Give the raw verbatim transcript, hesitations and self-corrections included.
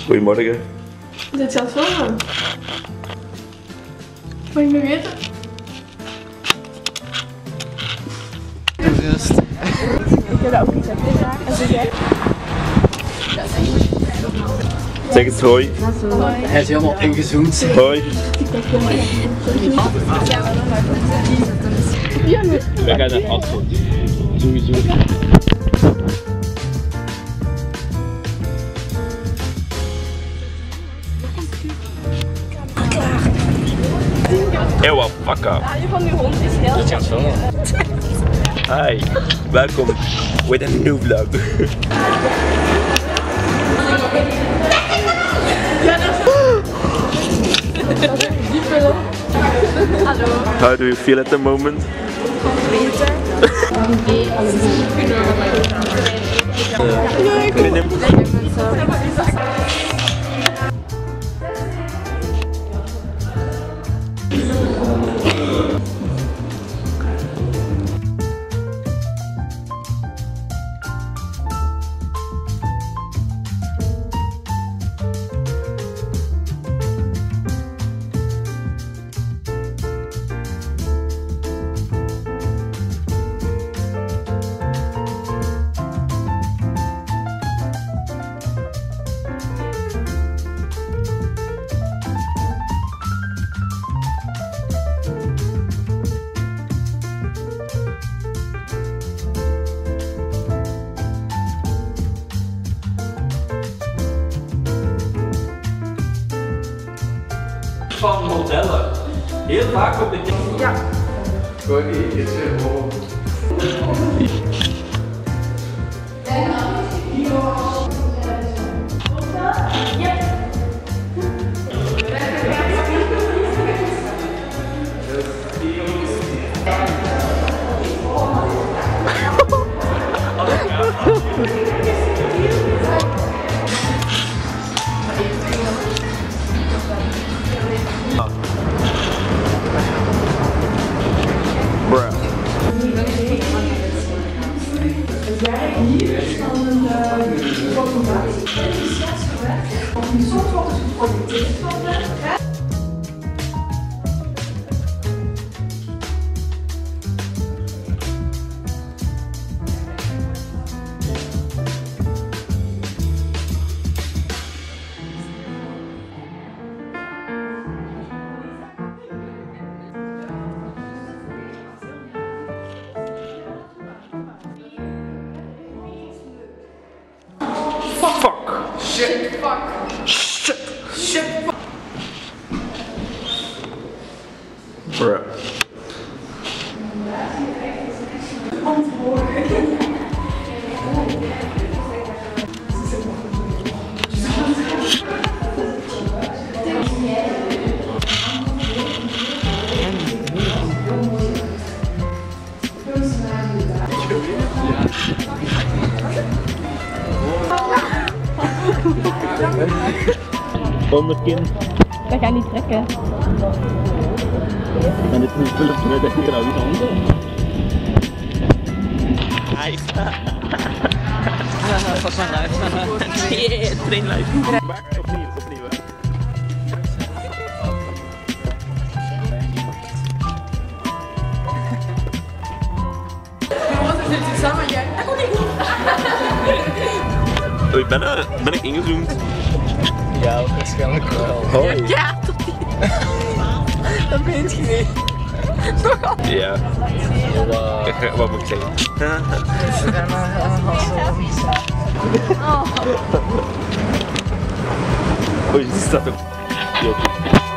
Goedemorgen. Dit gaat filmen. Mag ik nog eten? Rust. Ik heb dat ook niet gezegd. En zeg jij? Zeg eens hoi. Hoi. Hij is helemaal ingezoomd. Hoi. Wij gaan naar Asselt. Sowieso. Ewa, pakka. Ja, je van die hond is heel Dit gaat filmen. Hi, welkom with a new vlog. Hallo. How do you feel at the moment? Van modellen. Heel vaak op de Ja. Sorry, is er gewoon. Bruh. Fuck. Shit. Fuck. Shit. Shit. Bruh. onderkin. Dat gaat niet trekken. En dit is een spullen met de grauw handen. Nice. Vast maar live. Yeah, train live. Opnieuw, opnieuw. Samen, jij. Dat komt niet goed. Oh, ben, uh, ben ik ingezoomd? Ja, waarschijnlijk wel. Hoi. Ja, toch niet. Dat meent je niet. Ja. Wow. Wat moet ik zeggen? Oh. Oh, je staat ook.